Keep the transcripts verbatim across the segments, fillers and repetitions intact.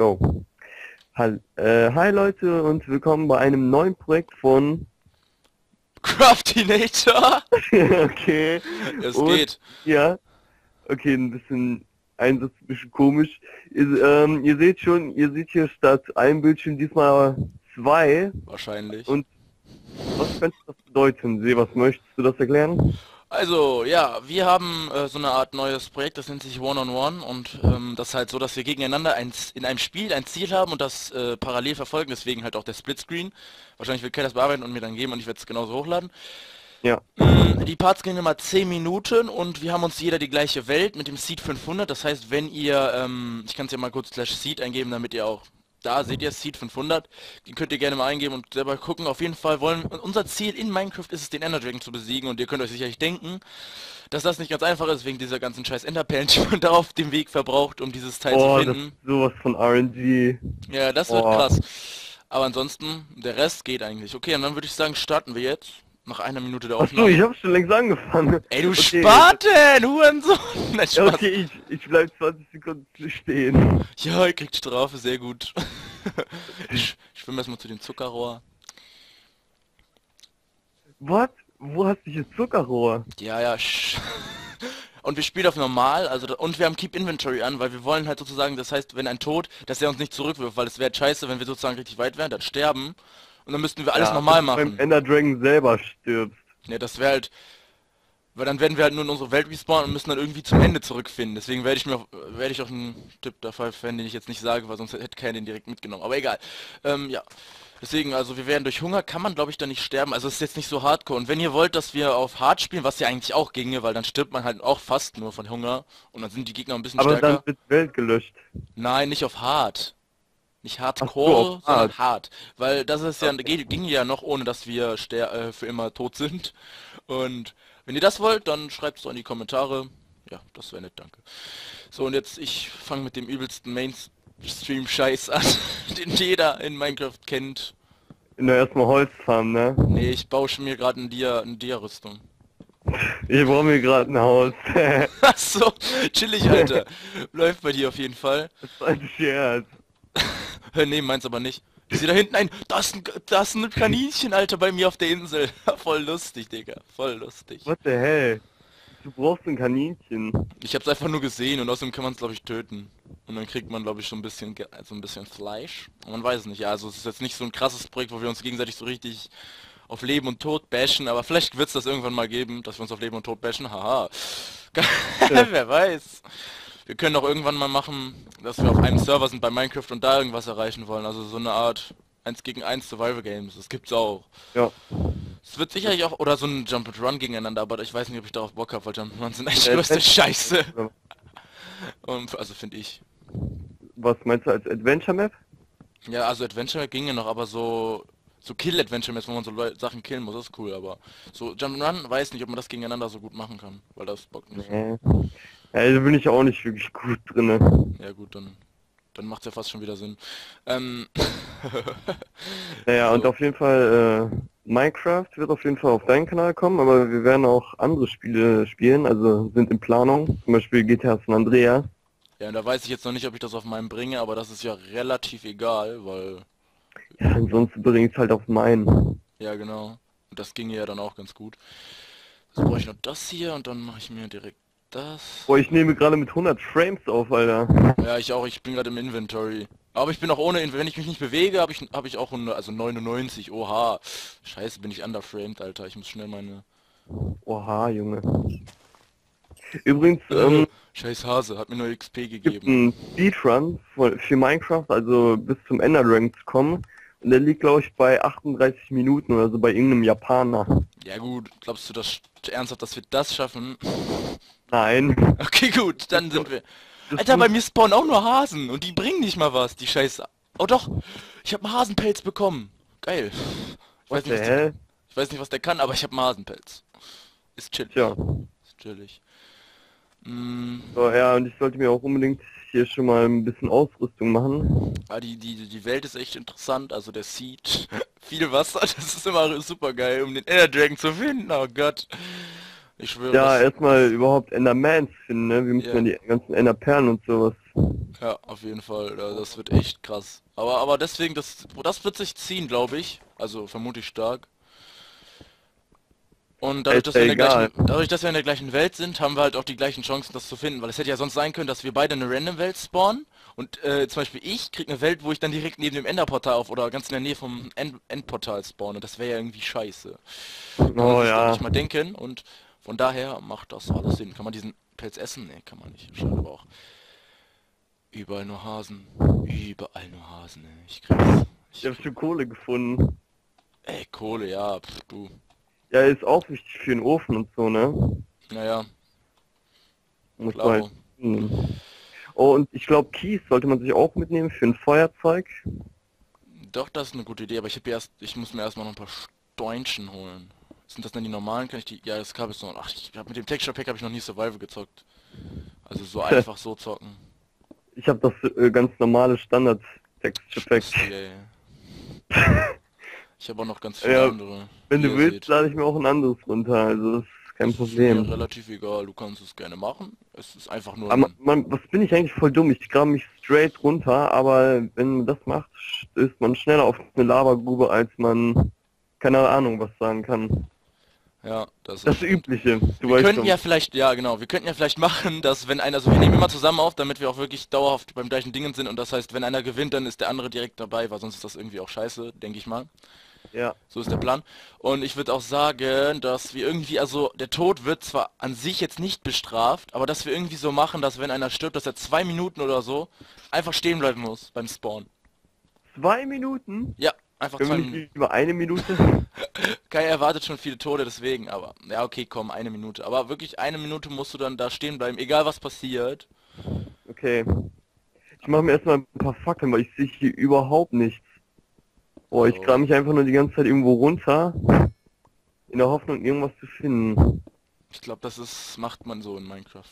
Go. Hi, äh, hi Leute und willkommen bei einem neuen Projekt von Craftinator! okay. Es Und, geht. ja, okay, ein bisschen Einsatz, ein bisschen komisch. Ihr, ähm, ihr seht schon, ihr seht hier statt einem Bildschirm diesmal zwei. Wahrscheinlich. Und was könnte das bedeuten? See, was möchtest du das erklären? Also, ja, wir haben äh, so eine Art neues Projekt, das nennt sich One-on-One und ähm, das ist halt so, dass wir gegeneinander ein, Z- in einem Spiel ein Ziel haben und das äh, parallel verfolgen, deswegen halt auch der Splitscreen. Wahrscheinlich wird Kai das bearbeiten und mir dann geben und ich werde es genauso hochladen. Ja. Mm, Die Parts gehen immer zehn Minuten und wir haben uns jeder die gleiche Welt mit dem Seed fünfhundert. Das heißt, wenn ihr, ähm, ich kann es ja mal kurz slash Seed eingeben, damit ihr auch, da seht ihr Seed fünfhundert, den könnt ihr gerne mal eingeben und selber gucken. Auf jeden Fall wollen, unser Ziel in Minecraft ist es, den Ender Dragon zu besiegen und ihr könnt euch sicherlich denken, dass das nicht ganz einfach ist, wegen dieser ganzen scheiß Enderperlen, die man da auf dem Weg verbraucht, um dieses Teil zu Oh, das ist finden. sowas von R N G. Ja, das wird Oh. krass. Aber ansonsten, der Rest geht eigentlich. Okay, und dann würde ich sagen, starten wir jetzt. Nach einer Minute der Achso, ich Aufnahme. hab schon längst angefangen. Ey, du Okay, Spaten, Hurensohn! Nein, ja, Spaß. okay, ich, ich bleib zwanzig Sekunden stehen. Ja, ihr kriegt Strafe, sehr gut. Ich schwimme erstmal zu dem Zuckerrohr. Was? Wo hast du hier Zuckerrohr? Ja, ja, sch Und wir spielen auf normal, also da, und wir haben Keep Inventory an, weil wir wollen halt sozusagen, das heißt, wenn ein Tod, dass er uns nicht zurückwirft, weil es wäre scheiße, wenn wir sozusagen richtig weit wären, dann sterben. Und dann müssten wir alles Ja, normal dass du beim machen. Ender Dragon selber stirbst. Ja, das wäre halt, weil dann werden wir halt nur in unsere Welt respawnen und müssen dann irgendwie zum Ende zurückfinden. Deswegen werde ich mir auch, werde ich auch einen Tipp dafür verwenden, den ich jetzt nicht sage, weil sonst hätte keiner den direkt mitgenommen. Aber egal. Ähm, ja. Deswegen, also wir werden durch Hunger, kann man glaube ich da nicht sterben. Also es ist jetzt nicht so hardcore. Und wenn ihr wollt, dass wir auf hart spielen, was ja eigentlich auch ginge, weil dann stirbt man halt auch fast nur von Hunger. Und dann sind die Gegner ein bisschen Aber dann stärker. wird Welt gelöscht. Nein, nicht auf hart. Nicht Ach so, hardcore, auf sondern hart. hart. Weil das ist ja, Okay. ging ging ja noch, ohne dass wir ster äh, für immer tot sind. Und wenn ihr das wollt, dann schreibt es doch in die Kommentare. Ja, das wäre nett, danke. So, und jetzt, ich fange mit dem übelsten Mainstream-Scheiß an, den jeder in Minecraft kennt. Nur erstmal Holz farmen, ne? Nee, ich baue schon mir gerade ein Dia, ein Dia-Rüstung. Ich brauche mir gerade ein Haus. Ach so, chillig, Alter. Läuft bei dir auf jeden Fall. Das ist ein Scherz. Hör, nee, meins aber nicht. Ich sehe da hinten ein, das ist ein, das ist ein Kaninchen, Alter, bei mir auf der Insel. Voll lustig, Digga. Voll lustig. What the hell? Du brauchst ein Kaninchen. Ich hab's einfach nur gesehen und außerdem kann man es, glaube ich, töten. Und dann kriegt man, glaube ich, so ein bisschen, Ge- so ein bisschen Fleisch. Und man weiß es nicht. Ja, also es ist jetzt nicht so ein krasses Projekt, wo wir uns gegenseitig so richtig auf Leben und Tod bashen, aber vielleicht wird's das irgendwann mal geben, dass wir uns auf Leben und Tod bashen. Haha. Ja. Wer weiß. Wir können auch irgendwann mal machen, dass wir auf einem Server sind bei Minecraft und da irgendwas erreichen wollen. Also so eine Art eins gegen eins Survival Games. Das gibt's auch. Ja. Es wird sicherlich auch, oder so ein Jump and Run gegeneinander, aber ich weiß nicht, ob ich darauf Bock habe, weil Jump and Run sind eigentlich Äh, größte Scheiße. Adventure- Und, also finde ich. Was meinst du als Adventure Map? Ja, also Adventure ginge noch, aber so so Kill-Adventure Maps, wo man so Leu Sachen killen muss, ist cool, aber so Jump and Run, weiß nicht, ob man das gegeneinander so gut machen kann, weil das bockt nicht. Nee. Ja, da bin ich auch nicht wirklich gut drinne. Ja gut, dann dann macht's ja fast schon wieder Sinn. Ähm, Naja, und so. auf jeden Fall, äh, Minecraft wird auf jeden Fall auf deinen Kanal kommen, aber wir werden auch andere Spiele spielen, also sind in Planung. Zum Beispiel G T A San Andreas. Ja, und da weiß ich jetzt noch nicht, ob ich das auf meinen bringe, aber das ist ja relativ egal, weil, Ja, ansonsten bringe ich es halt auf meinen. ja genau, und das ginge ja dann auch ganz gut. Jetzt brauche ich noch das hier und dann mache ich mir direkt das. Boah, ich nehme gerade mit hundert Frames auf, Alter. Ja, ich auch, ich bin gerade im Inventory. Aber ich bin auch ohne, In- wenn ich mich nicht bewege, habe ich, habe ich auch hundert, also neunundneunzig, oha. Scheiße, bin ich underframed, Alter, ich muss schnell meine... Oha, Junge. Übrigens, ähm, Scheiß Hase, hat mir nur X P gibt gegeben. einen Speedrun für für Minecraft, also bis zum Ender Dragon zu kommen. Und der liegt, glaube ich, bei achtunddreißig Minuten oder so bei irgendeinem Japaner. Ja gut, glaubst du das ernsthaft, dass wir das schaffen? Nein. Okay, gut, dann sind wir... Das Alter, bei muss- mir spawnen auch nur Hasen und die bringen nicht mal was, die Scheiße. Oh doch, ich habe einen Hasenpelz bekommen. Geil. Ich What weiß, the nicht, was der, hell? ich weiß nicht, was der kann, aber ich habe einen Hasenpelz. Ist chillig. Tja. Ist chillig. Mm, So, ja, und ich sollte mir auch unbedingt hier schon mal ein bisschen Ausrüstung machen. ah, die, die, die Welt ist echt interessant, also der Seed. Viel Wasser, das ist immer super geil, um den Ender Dragon zu finden. Oh Gott. Ich schwöre. Ja, das- erstmal überhaupt Endermans finden, ne? Wir müssen Ja. ja die ganzen Enderperlen und sowas Ja, auf jeden Fall. Ja, das wird echt krass. Aber aber deswegen, das das wird sich ziehen, glaube ich. Also vermute ich stark. Und Ja, dadurch, ist dass ja wir in der egal. gleichen, dadurch, dass wir in der gleichen Welt sind, haben wir halt auch die gleichen Chancen, das zu finden. Weil es hätte ja sonst sein können, dass wir beide eine Random-Welt spawnen und äh, zum Beispiel ich krieg eine Welt, wo ich dann direkt neben dem Enderportal auf oder ganz in der Nähe vom End Endportal spawne. Das wäre ja irgendwie scheiße. Kann man Oh sich doch ja. nicht mal denken und von daher macht das alles Sinn. Kann man diesen Pilz essen? Nee, kann man nicht. Schade aber auch. Überall nur Hasen. Überall nur Hasen, ey. Ich krieg's. Ich Ich habe krieg... schon Kohle gefunden. Ey, Kohle, ja, pff, du. Ja, ist auch wichtig für den Ofen und so, ne? Naja, Muss man halt klaro. finden. Oh, und ich glaube, Kies sollte man sich auch mitnehmen für ein Feuerzeug. Doch, das ist eine gute Idee, aber ich habe erst, ich muss mir erstmal noch ein paar Steunchen holen. Sind das denn die normalen? Kann ich die? Ja, das gab es noch. Ach, ich hab mit dem Texture Pack habe ich noch nie Survival gezockt. Also so einfach so zocken. Ich habe das äh, ganz normale Standard-Texture Pack. Spasti, ey. Ich habe auch noch ganz viele Ja, andere, wenn wie du ihr willst, seht. lade ich mir auch ein anderes runter. Also das ist kein Das ist mir Problem. relativ egal, du kannst es gerne machen. Es ist einfach nur Aber ein... man, was bin ich eigentlich voll dumm? Ich grabe mich straight runter, aber wenn man das macht, ist man schneller auf eine Lavagrube, als man keine Ahnung was sagen kann. Ja, das Das ist... Übliche, du Wir weißt könnten schon. ja vielleicht, ja genau, wir könnten ja vielleicht machen, dass wenn einer, also wir nehmen immer zusammen auf, damit wir auch wirklich dauerhaft beim gleichen Dingen sind und das heißt, wenn einer gewinnt, dann ist der andere direkt dabei, weil sonst ist das irgendwie auch scheiße, denke ich mal. Ja. So ist der Plan. Und ich würde auch sagen, dass wir irgendwie, also der Tod wird zwar an sich jetzt nicht bestraft, aber dass wir irgendwie so machen, dass wenn einer stirbt, dass er zwei Minuten oder so einfach stehen bleiben muss beim Spawn. Zwei Minuten? Ja, einfach Können zwei wir Minuten. nicht über eine Minute? Kai erwartet schon viele Tode deswegen, aber ja okay, komm, eine Minute. Aber wirklich eine Minute musst du dann da stehen bleiben, egal was passiert. Okay. Ich mache mir erstmal ein paar Fackeln, weil ich sehe hier überhaupt nichts. Boah, ich Jo. kram mich einfach nur die ganze Zeit irgendwo runter, in der Hoffnung, irgendwas zu finden. Ich glaube, das ist, macht man so in Minecraft.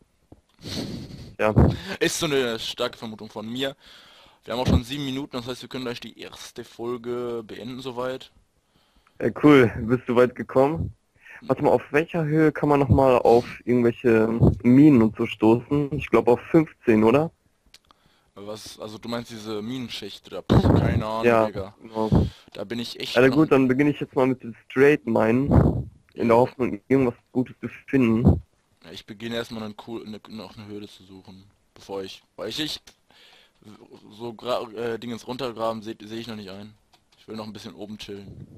Ja. Ist so eine starke Vermutung von mir. Wir haben auch schon sieben Minuten, das heißt, wir können gleich die erste Folge beenden soweit. Ja, cool. Bist du weit gekommen? Warte mal, auf welcher Höhe kann man nochmal auf irgendwelche Minen und so stoßen? Ich glaube auf fünfzehn, oder? Was, also du meinst diese Minenschicht oder pff, keine Ahnung, Ja, Digga. genau. Da bin ich echt Also noch. gut, dann beginne ich jetzt mal mit dem Straight Minen, in der Jo. Hoffnung, irgendwas Gutes zu finden. Ja, ich beginne erstmal einen cool, eine, noch eine Höhle zu suchen, bevor ich, weil ich, ich so gra äh, Dingens runtergraben sehe seh ich noch nicht ein. Ich will noch ein bisschen oben chillen.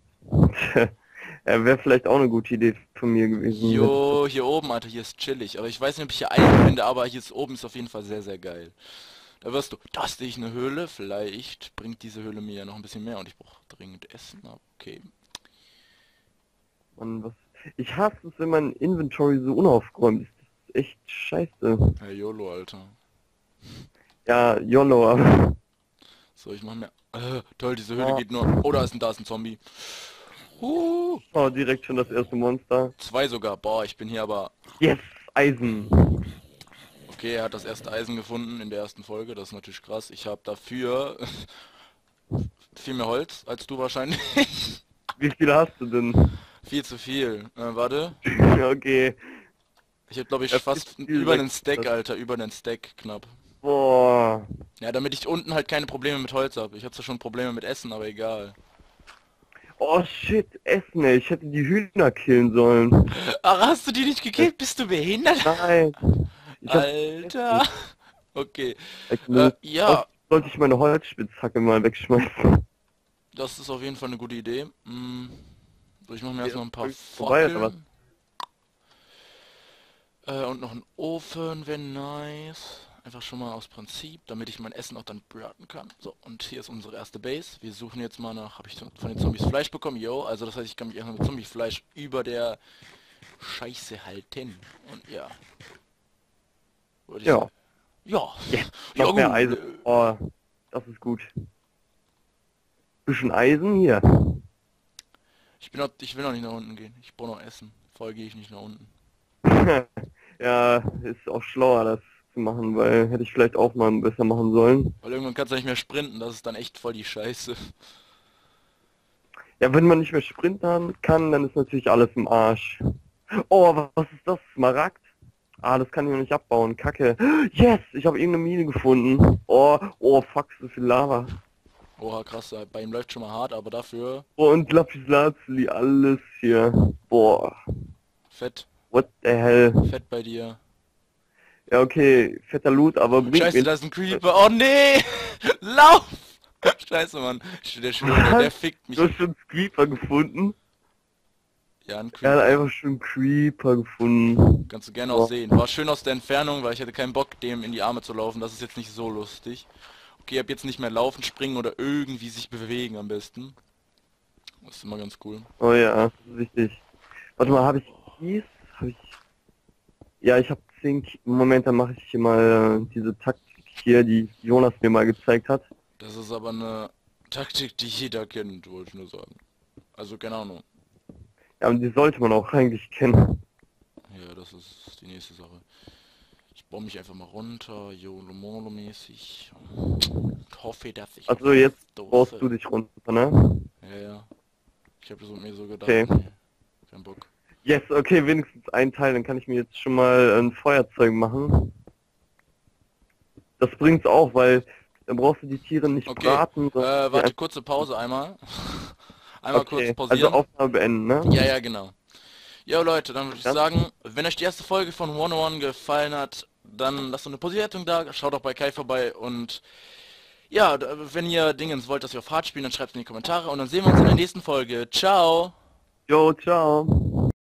Ja, wäre vielleicht auch eine gute Idee von mir gewesen. Jo, hier oben, Alter, hier ist chillig. Aber ich weiß nicht, ob ich hier Eisen finde, aber hier ist oben ist auf jeden Fall sehr, sehr geil. Da wirst du, da sehe ich eine Höhle. Vielleicht bringt diese Höhle mir ja noch ein bisschen mehr und ich brauche dringend Essen. Okay. Und was, ich hasse es, wenn mein Inventory so unaufgeräumt ist. Das ist echt scheiße. Ja, YOLO, Alter. Ja, YOLO, aber... So, ich mach mir... Äh, toll, diese Höhle geht nur... Oh, da ist ein, da ist ein Zombie. Uh, Oh, direkt schon das erste Monster. zwei sogar. Boah, ich bin hier aber... Yes, Eisen. Okay, er hat das erste Eisen gefunden in der ersten Folge. Das ist natürlich krass. Ich habe dafür viel mehr Holz als du wahrscheinlich. Wie viel hast du denn? Viel zu viel. Äh, warte. Okay. Ich habe glaube ich Ja, fast viel zu viel über einen weg. Stack, Alter. Über einen Stack knapp. Boah. Ja, damit ich unten halt keine Probleme mit Holz habe. Ich habe zwar schon Probleme mit Essen, aber egal. Oh shit, Essen, ey. Ich hätte die Hühner killen sollen. Ach, hast du die nicht gekillt? Bist du behindert? Nein. Ich hab Alter. Okay. Äh, Essen. ja, Sollte ich meine Holzspitzhacke mal wegschmeißen. das ist auf jeden Fall eine gute Idee. Hm. So, ich mache mir erstmal ein paar Vorbei, oder was? Fackeln. Äh, und noch ein Ofen wäre nice. Einfach schon mal aus Prinzip, damit ich mein Essen auch dann braten kann. So, und hier ist unsere erste Base. Wir suchen jetzt mal nach, habe ich von den Zombies Fleisch bekommen? Yo, also das heißt, ich kann mich erstmal mit Zombie-Fleisch über der Scheiße halten. Und ja. Würde ich Ja. sagen. Ja. Yeah. Ja, Noch mehr gut. Eisen. Oh, das ist gut. Bisschen Eisen hier. Ich bin noch, ich will noch nicht nach unten gehen. Ich brauche noch Essen. Vorher gehe ich nicht nach unten. Ja, ist auch schlauer, das zu machen, weil hätte ich vielleicht auch mal besser machen sollen. Weil irgendwann kannst du nicht mehr sprinten, das ist dann echt voll die Scheiße. Ja, wenn man nicht mehr sprinten kann, dann ist natürlich alles im Arsch. Oh, was ist das? Smaragd? Ah, das kann ich noch nicht abbauen. Kacke. Yes! Ich habe irgendeine Mine gefunden. Oh, oh, fuck, so viel Lava. Oha, krass, bei ihm läuft schon mal hart, aber dafür Oh, und Lapislazuli, alles hier. Boah. fett, What the hell? fett bei dir. Ja, okay, fetter Loot, aber bringt Scheiße, mir... da ist ein Creeper. Oh nee! Lauf! Scheiße, Mann. Der Schwöre, der, der fickt mich. Du hast schon einen Creeper gefunden? Ja, ein Er hat Creeper. einfach schon einen Creeper gefunden. Kannst du gerne auch sehen. War schön aus der Entfernung, weil ich hatte keinen Bock, dem in die Arme zu laufen. Das ist jetzt nicht so lustig. Okay, ab jetzt nicht mehr laufen, springen oder irgendwie sich bewegen am besten. Das ist immer ganz cool. Oh ja, das ist wichtig. Warte mal, habe ich Kies? Hab ich... Ja, ich habe zehn Kies. Moment, dann mache ich hier mal äh, diese Taktik hier, die Jonas mir mal gezeigt hat. Das ist aber eine Taktik, die jeder kennt, wollte ich nur sagen. Also, keine Ahnung. Ja, und die sollte man auch eigentlich kennen. Ja, das ist die nächste Sache. Ich baue mich einfach mal runter, YOLO-MOLO-mäßig. Ich hoffe, dass ich... Also jetzt Dose- brauchst du dich runter, ne? Ja, ja. Ich habe das mit mir so gedacht. Okay. Nee, kein Bock. Yes, okay, wenigstens ein Teil, dann kann ich mir jetzt schon mal ein Feuerzeug machen. Das bringt's auch, weil dann brauchst du die Tiere nicht Okay, braten. äh, sondern warte, die kurze Pause einmal. Einmal okay. kurz Also pausieren. Aufnahme beenden, ne? Ja, ja, genau. Ja, Leute, dann würde ich Ja. sagen, wenn euch die erste Folge von one oh one gefallen hat, dann lasst doch eine Bewertung da, schaut auch bei Kai vorbei und ja, d- wenn ihr Dingens wollt, dass wir auf Hard spielen, dann schreibt es in die Kommentare und dann sehen wir uns in der nächsten Folge. Ciao! Jo, ciao.